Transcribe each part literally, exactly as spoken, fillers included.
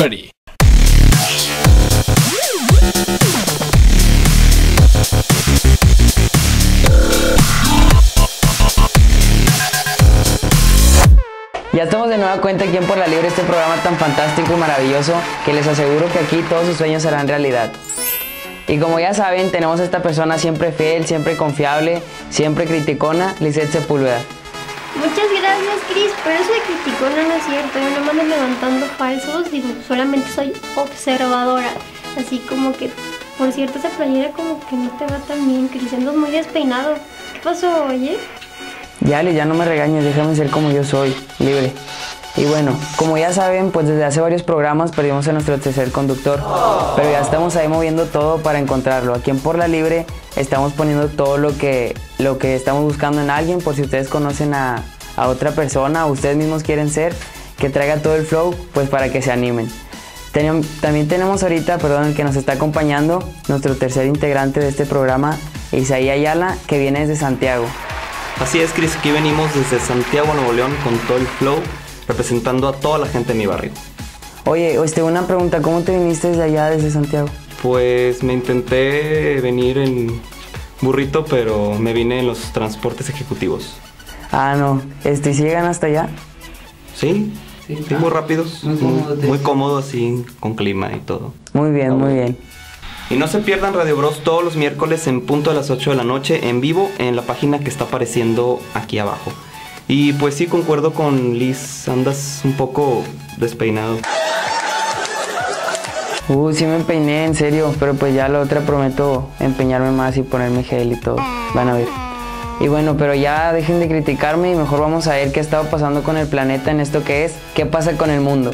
Ready. Ya estamos de nueva cuenta aquí en Por la Libre, este programa tan fantástico y maravilloso que les aseguro que aquí todos sus sueños serán realidad. Y como ya saben, tenemos a esta persona siempre fiel, siempre confiable, siempre criticona, Lisette Sepúlveda. Muchas gracias, Cris, pero eso de criticona no es cierto, yo no me ando levantando falsos, digo, solamente soy observadora, así como que, por cierto, esa playera como que no te va tan bien, Cris, andas muy despeinado. ¿Qué pasó, oye? Ya, Ale, ya no me regañes, déjame ser como yo soy, libre. Y bueno, como ya saben, pues desde hace varios programas perdimos a nuestro tercer conductor, pero ya estamos ahí moviendo todo para encontrarlo. Aquí en Por la Libre estamos poniendo todo lo que, lo que estamos buscando en alguien, por si ustedes conocen a, a otra persona o ustedes mismos quieren ser, que traiga todo el flow, pues para que se animen. Tenem, también tenemos ahorita, perdón, el que nos está acompañando, nuestro tercer integrante de este programa, Isaí Ayala, que viene desde Santiago. Así es, Cris, aquí venimos desde Santiago, Nuevo León, con todo el flow, representando a toda la gente de mi barrio. Oye, este, una pregunta, ¿cómo te viniste desde allá, desde Santiago? Pues me intenté venir en burrito, pero me vine en los transportes ejecutivos. Ah, no, este, ¿sí llegan hasta allá? Sí, sí, sí, muy rápidos, muy cómodo, muy, muy cómodo así, con clima y todo. Muy bien, muy bien. Y no se pierdan Radio Bros todos los miércoles en punto de las ocho de la noche en vivo en la página que está apareciendo aquí abajo. Y pues sí, concuerdo con Liz, andas un poco despeinado. Uh, sí me peiné, en serio, pero pues ya la otra prometo empeñarme más y ponerme gel y todo, van a ver. Y bueno, pero ya dejen de criticarme y mejor vamos a ver qué ha estado pasando con el planeta en esto que es, ¿qué pasa con el mundo?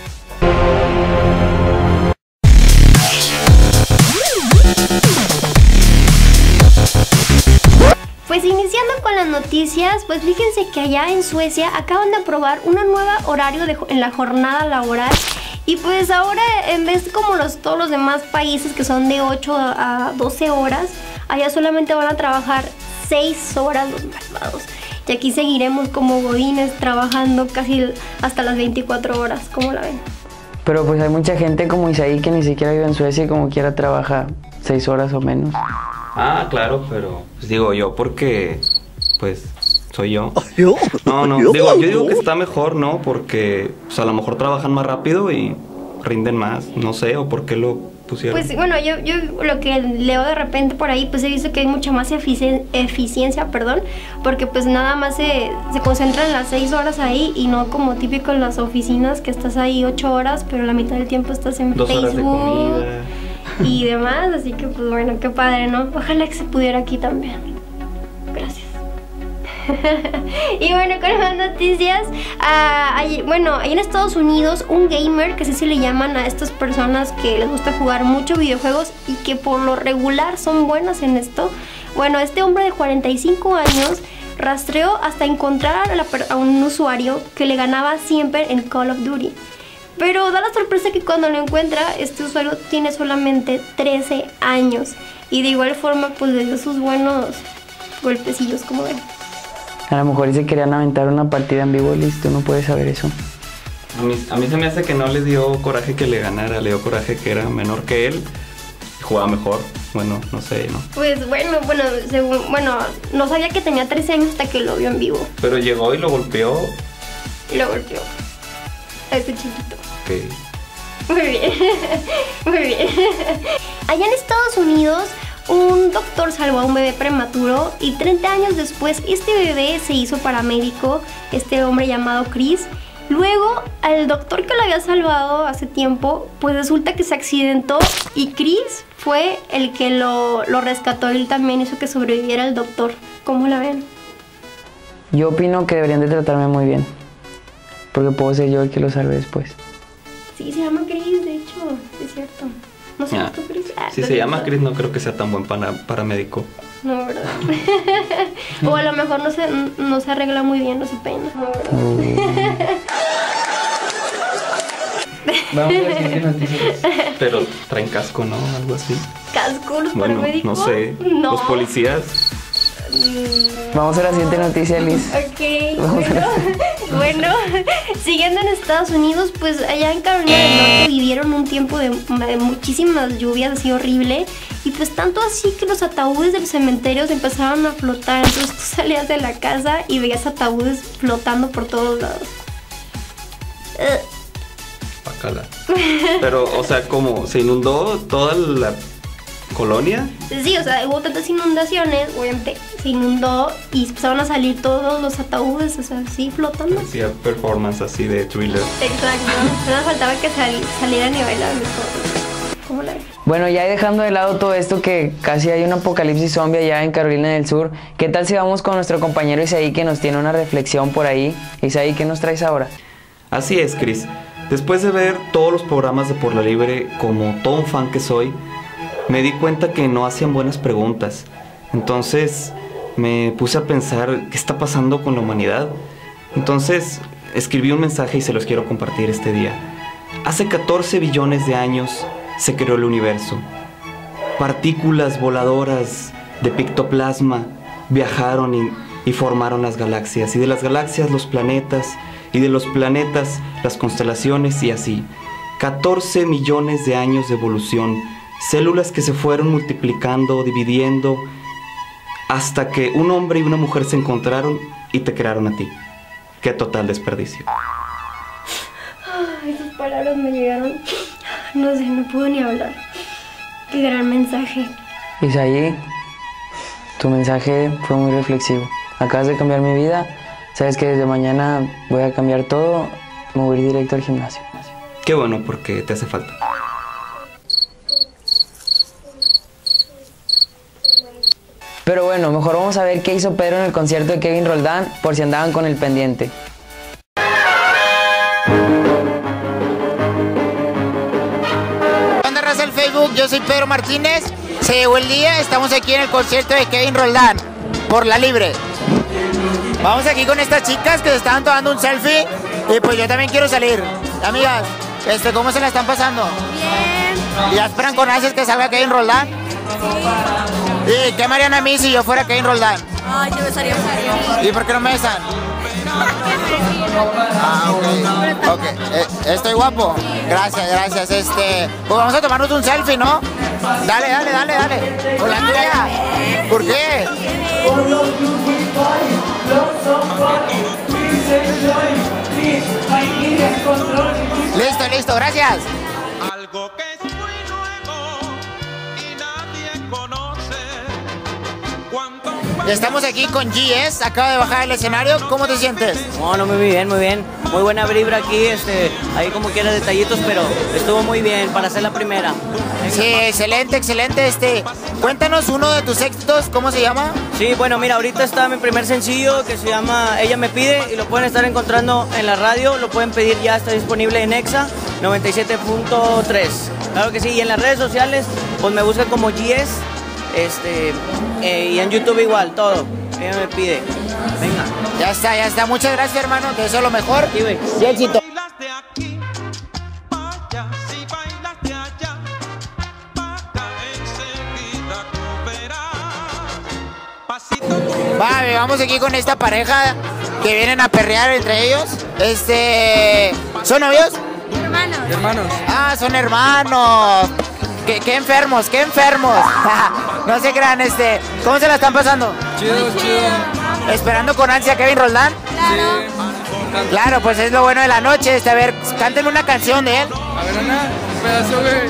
Pues iniciando con las noticias, pues fíjense que allá en Suecia acaban de aprobar un nuevo horario de, en la jornada laboral. Y pues ahora, en vez como los, todos los demás países que son de ocho a doce horas, allá solamente van a trabajar seis horas los malvados. Y aquí seguiremos como godines trabajando casi hasta las veinticuatro horas, ¿cómo la ven? Pero pues hay mucha gente como Isaí que ni siquiera vive en Suecia y como quiera trabaja seis horas o menos. Ah, claro, pero pues digo yo porque pues soy yo. No, no, digo, yo digo que está mejor, ¿no? Porque pues, a lo mejor trabajan más rápido y rinden más, no sé, o por qué lo pusieron. Pues bueno, yo, yo lo que leo de repente por ahí, pues he visto que hay mucha más eficien eficiencia, perdón, porque pues nada más se, se concentran en las seis horas ahí y no como típico en las oficinas que estás ahí ocho horas, pero la mitad del tiempo estás en Dos Facebook horas de comida y demás, así que pues bueno, qué padre, ¿no? Ojalá que se pudiera aquí también. Gracias. Y bueno, con las noticias, uh, hay, bueno, hay en Estados Unidos un gamer, que así se le llaman a estas personas que les gusta jugar mucho videojuegos y que por lo regular son buenas en esto. Bueno, este hombre de cuarenta y cinco años rastreó hasta encontrar a, la, a un usuario que le ganaba siempre en Call of Duty. Pero da la sorpresa que cuando lo encuentra, este usuario tiene solamente trece años. Y de igual forma, pues le dio sus buenos golpecillos, como ven. A lo mejor se querían aventar una partida en vivo, listo, no puedes saber eso. A mí, a mí se me hace que no le dio coraje que le ganara, le dio coraje que era menor que él y jugaba mejor. Bueno, no sé, ¿no? Pues bueno, bueno, según, bueno, no sabía que tenía trece años hasta que lo vio en vivo. Pero llegó y lo golpeó. Y lo golpeó. A ese chiquito. Ok. Muy bien, muy bien. Allá en Estados Unidos, un doctor salvó a un bebé prematuro y treinta años después este bebé se hizo paramédico, este hombre llamado Chris. Luego, al doctor que lo había salvado hace tiempo, pues resulta que se accidentó y Chris fue el que lo, lo rescató. Él también hizo que sobreviviera el doctor. ¿Cómo la ven? Yo opino que deberían de tratarme muy bien, porque puedo ser yo el que lo salve después. Sí, se llama Chris, de hecho, es cierto. ¿No se llama ah, Chris? Ah, si se llama Chris, no creo que sea tan buen para, paramédico. No, ¿verdad? O a lo mejor no se, no se arregla muy bien, no se peina. No, ¿verdad? Uh. Vamos a la siguiente noticia. Pero traen casco, ¿no? Algo así. ¿Casco los Bueno, paramédicos? no sé. No. Los policías. Vamos a la siguiente noticia, Liz. Ok, Vamos bueno. Bueno, siguiendo en Estados Unidos, pues allá en Carolina del Norte vivieron un tiempo de, de muchísimas lluvias, así horrible. Y pues tanto así que los ataúdes de los cementerios empezaron a flotar. Entonces tú salías de la casa y veías ataúdes flotando por todos lados. Bacala. Pero, o sea, ¿cómo? ¿Se inundó toda la colonia? Sí, o sea, hubo tantas inundaciones, obviamente se inundó y empezaron a salir todos los ataúdes, o sea, así flotando. Hacía performance así de Thriller. Exacto, nada faltaba que sal, salieran y bailaran todo. ¿Cómo la ves? Bueno, ya dejando de lado todo esto que casi hay un apocalipsis zombie allá en Carolina del Sur, ¿qué tal si vamos con nuestro compañero Isaí que nos tiene una reflexión por ahí? Isaí, ¿qué nos traes ahora? Así es, Chris. Después de ver todos los programas de Por la Libre, como todo un fan que soy, me di cuenta que no hacían buenas preguntas. Entonces me puse a pensar qué está pasando con la humanidad. Entonces escribí un mensaje y se los quiero compartir este día. Hace catorce billones de años se creó el universo. Partículas voladoras de pictoplasma viajaron y, y formaron las galaxias. Y de las galaxias los planetas, y de los planetas las constelaciones y así. catorce millones de años de evolución. Células que se fueron multiplicando, dividiendo, hasta que un hombre y una mujer se encontraron y te crearon a ti. ¡Qué total desperdicio! Ay, esas palabras me llegaron. No sé, no puedo ni hablar. Qué gran mensaje. Isaí, tu mensaje fue muy reflexivo. Acabas de cambiar mi vida. Sabes que desde mañana voy a cambiar todo. Me voy a ir directo al gimnasio. Qué bueno, porque te hace falta. Pero bueno, mejor vamos a ver qué hizo Pedro en el concierto de Kevin Roldán, por si andaban con el pendiente. ¿Dónde raza el Facebook? Yo soy Pedro Martínez. Se llegó el día, estamos aquí en el concierto de Kevin Roldán, por la libre. Vamos aquí con estas chicas que se estaban tomando un selfie y pues yo también quiero salir. Amigas, este, ¿cómo se la están pasando? Bien. ¿Ya esperan con ansias que salga Kevin Roldán? Sí. ¿Y qué me harían a mí si yo fuera Kevin Roldán? Ay, yo besaría a Mario. ¿Y por qué no me besan? No, que me Ah, ok. Ok. Eh, ¿Estoy guapo? Gracias, gracias. Este, pues vamos a tomarnos un selfie, ¿no? Dale, dale, dale, dale. Hola, tuya. ¿Por qué? Listo, listo, gracias. Algo que es muy nuevo y nadie conoce. ¿Cuánto? Ya estamos aquí con G S, acaba de bajar el escenario. ¿Cómo te sientes? No, no, muy bien, muy bien. Muy buena vibra aquí, este, ahí como quiera detallitos, pero estuvo muy bien para ser la primera. Sí, excelente, excelente. Este, cuéntanos uno de tus éxitos, ¿cómo se llama? Sí, bueno, mira, ahorita está mi primer sencillo que se llama Ella Me Pide y lo pueden estar encontrando en la radio, lo pueden pedir ya, está disponible en Exa noventa y siete punto tres. Claro que sí, y en las redes sociales, pues me buscan como G S, este, eh, y en YouTube igual, todo. Ella Me Pide. Venga. Ya está, ya está. Muchas gracias, hermano. Te deseo lo mejor. Sí, güey. Y éxito. Bailas de aquí, vaya, si bailas de allá, para enseguida tú verás. Pasito. Vale, vamos aquí con esta pareja que vienen a perrear entre ellos. Este, ¿son novios? Hermanos. Ah, son hermanos. Qué, qué enfermos, qué enfermos. No se crean, este, ¿cómo se la están pasando? Chido, chido. ¿Esperando con ansia a Kevin Roldán? Claro. Claro, pues es lo bueno de la noche. Este, a ver, canten una canción de él. A ver, Ana, un pedazo, güey.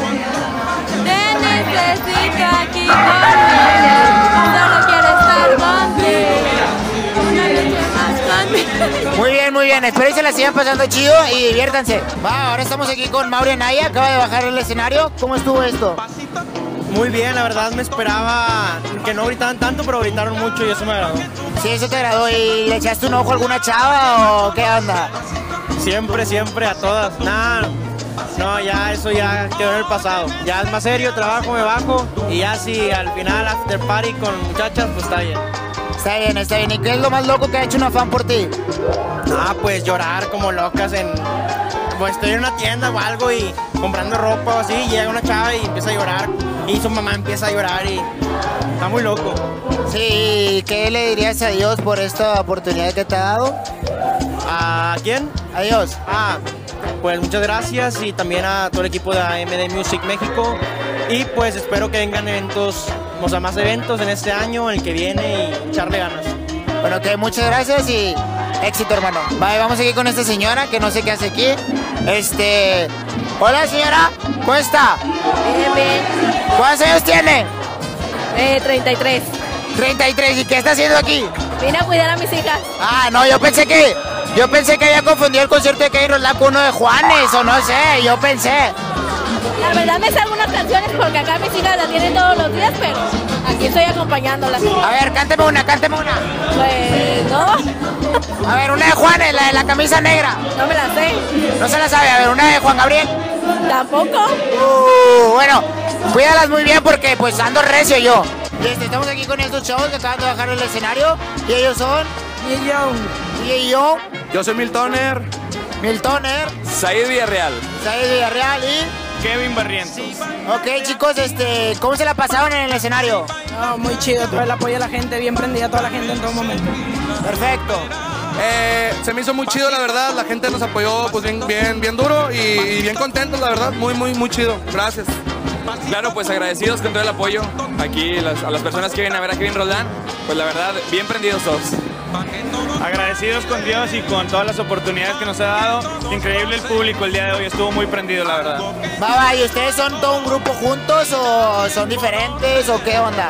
Te necesito aquí conmigo. Solo quiero estar contigo. Una noche más conmigo. Muy bien, muy bien. Espero que se la sigan pasando chido y diviértanse. Va, ahora estamos aquí con Mauri Anaya. Acaba de bajar el escenario. ¿Cómo estuvo esto? Muy bien, la verdad me esperaba que no gritaran tanto, pero gritaron mucho y eso me agradó. Sí, eso te agradó. ¿Y le echaste un ojo a alguna chava o qué onda? Siempre, siempre, a todas. Nada, no, ya eso ya quedó en el pasado. Ya es más serio, trabajo, me bajo y ya si al final after party con muchachas, pues está bien. Está bien, está bien. ¿Y qué es lo más loco que ha hecho una fan por ti? Ah, pues llorar como locas en... Pues estoy en una tienda o algo y comprando ropa o así, y llega una chava y empieza a llorar. Y su mamá empieza a llorar y está muy loco. Sí, ¿qué le dirías a Dios por esta oportunidad que te ha dado? ¿A quién? Adiós. Ah, pues muchas gracias y también a todo el equipo de A M D Music México. Y pues espero que vengan eventos, o sea, más eventos en este año, el que viene y echarle ganas. Bueno, que muchas gracias y éxito, hermano. Vale, vamos aquí con esta señora que no sé qué hace aquí. Este... Hola, señora. ¿Cómo está? Bien, bien. ¿Cuántos años tiene? Eh, treinta y tres. treinta y tres. ¿Y qué está haciendo aquí? Vine a cuidar a mis hijas. Ah, no, yo pensé que... Yo pensé que había confundido el concierto de Kevin Roldán con uno de Juanes, o no sé, yo pensé. La verdad me sé algunas canciones porque acá mis hijas las tienen todos los días, pero aquí estoy acompañándolas. A ver, cánteme una, cánteme una. Pues, no. A ver, una de Juanes, la de la camisa negra. No me la sé. No se la sabe, a ver, una de Juan Gabriel. Tampoco. Uh, bueno, cuídalas muy bien porque pues ando recio yo. Este, estamos aquí con estos chavos que acaban de bajar el escenario y ellos son... Y yo. Y yo. Yo soy Miltoner. Miltoner. Said Villarreal. Said Villarreal y... Kevin Barrientos. Ok, chicos, este, ¿cómo se la pasaron en el escenario? No, muy chido, todo el apoyo a la gente, bien prendida toda la gente en todo momento. Perfecto. Eh, se me hizo muy chido, la verdad, la gente nos apoyó pues bien, bien, bien duro y, y bien contentos, la verdad, muy, muy, muy chido. Gracias. Claro, pues agradecidos con todo el apoyo aquí las, a las personas que vienen a ver a Kevin Roldán, pues la verdad, bien prendidos todos. Agradecidos con Dios y con todas las oportunidades que nos ha dado. Increíble el público el día de hoy, estuvo muy prendido, la verdad. Va, va, ¿y ustedes son todo un grupo juntos o son diferentes o qué onda?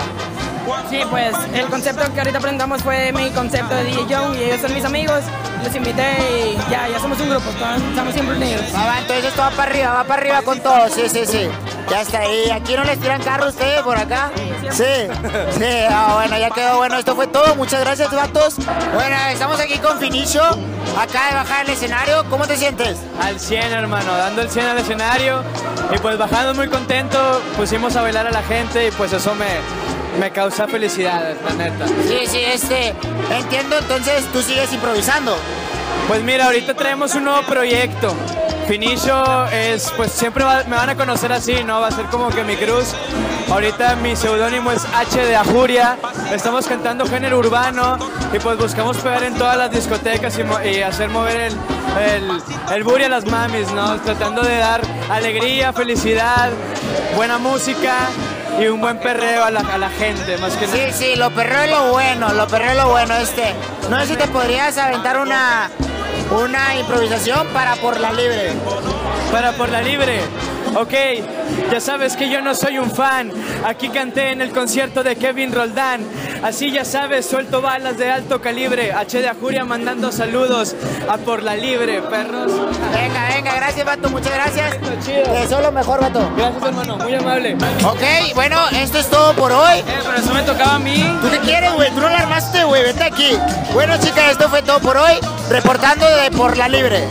Sí, pues el concepto que ahorita presentamos fue mi concepto de D J Young y ellos son mis amigos. Los invité y ya, ya somos un grupo, todos, estamos siempre unidos. Va, va, entonces esto va para arriba, va para arriba con todo, sí, sí, sí. Ya está ahí. ¿Aquí no les tiran carro ustedes por acá? Sí, sí, ah, bueno, ya quedó bueno. Esto fue todo. Muchas gracias, vatos. Bueno, estamos aquí con Finicio. Acá de bajar el escenario. ¿Cómo te sientes? Al cien, hermano, dando el cien al escenario. Y pues bajando muy contento, pusimos a bailar a la gente y pues eso me, me causa felicidad, la neta. Sí, sí, este, entiendo, entonces tú sigues improvisando. Pues mira, ahorita traemos un nuevo proyecto. Finicio es, pues siempre va, me van a conocer así, ¿no? Va a ser como que mi cruz. Ahorita mi seudónimo es H de Ajuria. Estamos cantando género urbano y pues buscamos pegar en todas las discotecas y, y hacer mover el, el, el booty a las mamis, ¿no? Tratando de dar alegría, felicidad, buena música y un buen perreo a la, a la gente, más que nada. Sí, sí, lo perreo es lo bueno, lo perreo es lo bueno. Este, no sé si te podrías aventar una... Una improvisación para Por la Libre. Para Por la Libre. Ok, ya sabes que yo no soy un fan. Aquí canté en el concierto de Kevin Roldán. Así ya sabes, suelto balas de alto calibre. H de Ajuria mandando saludos a Por la Libre, perros. Venga, venga, gracias, vato, muchas gracias. Te deseo lo mejor, vato. Gracias, hermano, muy amable. Ok, bueno, esto es todo por hoy. Eh, pero eso me tocaba a mí. ¿Tú qué quieres, güey? Tú no la armaste, güey, vete aquí. Bueno, chicas, esto fue todo por hoy. Reportando de Por la Libre.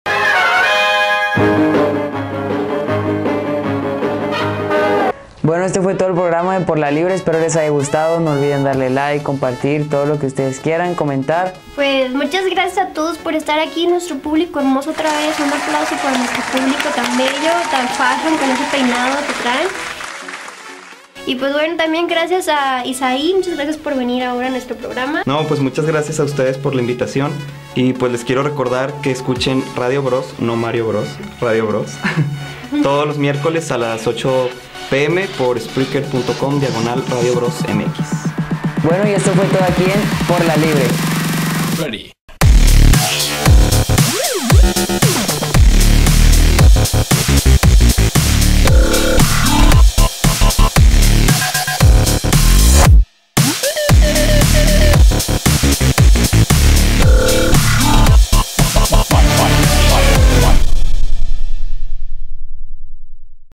Bueno, este fue todo el programa de Por la Libre, espero les haya gustado, no olviden darle like, compartir, todo lo que ustedes quieran, comentar. Pues muchas gracias a todos por estar aquí, nuestro público hermoso otra vez, un aplauso para nuestro público tan bello, tan fashion, con ese peinado que traen. Y pues bueno, también gracias a Isaí, muchas gracias por venir ahora a nuestro programa. No, pues muchas gracias a ustedes por la invitación y pues les quiero recordar que escuchen Radio Bros, no Mario Bros, Radio Bros, todos los miércoles a las ocho p m por Spreaker punto com diagonal Radio Bros M X. Bueno, y esto fue todo aquí en Por la Libre. Ready.